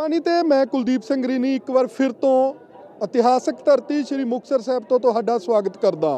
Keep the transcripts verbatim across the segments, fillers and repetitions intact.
पानी ते मैं कुलदीप सिंह रीनी एक बार फिर तो इतिहासक धरती श्री मुक्तसर साहब तो तुहाडा स्वागत करदा।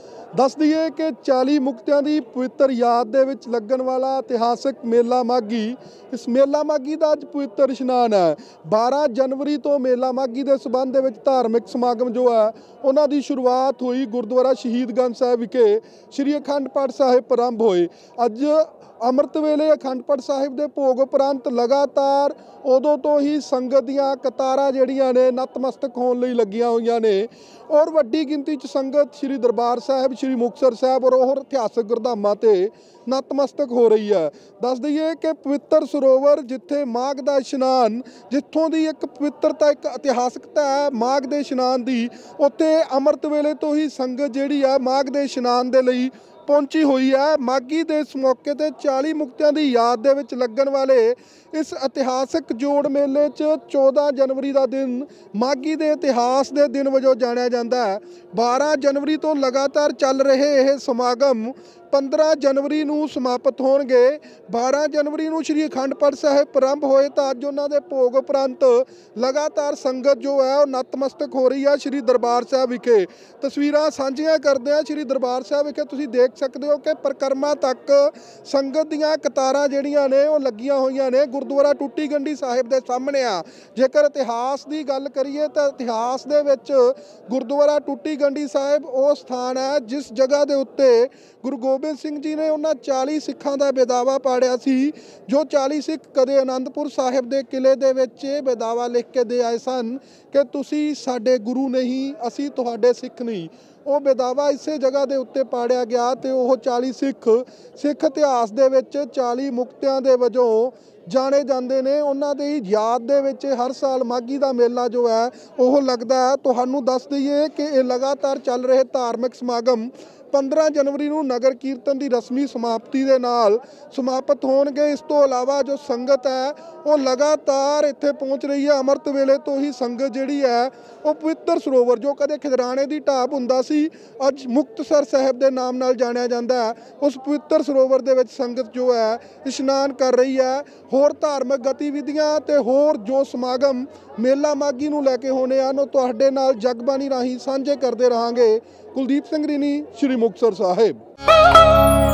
दस दईए कि चाली मुक्तियां दी पवित्र याद दे विच लगन वाला इतिहासक मेला माघी, इस मेला माघी का अज पवित्र इशनान है। बारह जनवरी तो मेला माघी के संबंध में धार्मिक समागम जो है उन्हों की शुरुआत हुई गुरुद्वारा शहीदगंज साहिब विखे श्री अखंड पाठ साहिब प्रारंभ होए। अज अमृत वेले अखंड पाठ साहिब के भोग उपरंत लगातार उदों तो ही संगत दियां कतारां जिहड़ियां ने नतमस्तक होने लई लगियां होईयां ने और वड्डी गिनती च संगत श्री दरबार साहिब श्री मुक्तसर साहिब और होर इतिहासक गुरधामां ते नतमस्तक हो रही है। दस दईए कि पवित्र सरोवर जिथे माघ का इशनान, जिथों की एक पवित्रता एक इतिहासकता है माघ के इशनान की, उत्थे अमृत वेले तो ही संगत जिहड़ी है माघ के इशनान के लिए पहुंची हुई है। माघी के इस मौके ते चाली मुक्तियां की याद दे विच लगन वाले इस इतिहासक जोड़ मेले च चौदह जनवरी का दिन माघी के इतिहास के दिन वजों जानिया जाता है। बारह जनवरी तो लगातार चल रहे यह समागम पंद्रह जनवरी नूं समाप्त होणगे। बारह जनवरी नूं श्री अखंड पाठ साहिब प्रारंभ होए तो अज उन्हां दे भोग उपरंत लगातार संगत जो है वह नतमस्तक हो रही है श्री दरबार साहिब विखे। तस्वीरां सांझियां करदे आ श्री दरबार साहिब विखे तुसीं देख सकते हो कि परिक्रमा तक संगत दीयां कतारां जिहड़ियां ने वो लगियां होईयां ने गुरुद्वारा टूटी गंढी साहिब दे सामने आ। जेकर इतिहास की गल करिए तो इतिहास दे विच गुरुद्वारा टूटी गंढी साहिब वो स्थान है जिस जगह के उत्ते गुरु गोबिंद सिंह जी ने उन्होंने चाली सिखां का बेदावा पाड़िया सी। जो चाली सिख कदे आनंदपुर साहिब के किले दे विच बेदावा लिख के दे आए सन कि तुसी साडे गुरु नहीं, असी तुहाडे सिख नहीं। वो बेदावा इसे जगह के उत्ते पाड़िया गया तो वह चाली सिख सिख इतिहास दे विच चाली मुक्तियां दे वजों जाने जाते हैं। उन्होंने याद दे विच हर साल माघी का मेला जो है वह लगता है। तुहानूं दस दईए कि ये लगातार चल रहे धार्मिक समागम पंद्रह जनवरी नूं नगर कीर्तन की रस्मी समाप्ति के नाल समाप्त होणगे। इस तो इलावा जो संगत है वो लगातार इत्थे पहुँच रही है। अमृत वेले तो ही संगत जिहड़ी है वो पवित्र सरोवर जो कदे खिदराणे की ढाब हुंदा सी अज मुक्तसर साहिब के नाम नाल जानिया जाता है, उस पवित्र सरोवर दे विच संगत जो है इशनान कर रही है। होर धार्मिक गतिविधियां ते होर जो समागम मेला माघी नूं लैके होने हैं वो तुहाडे नाल जगबानी राही साझे करते रहांगे। कुलदीप सिंह रीनी श्री मुक्तसर साहिब।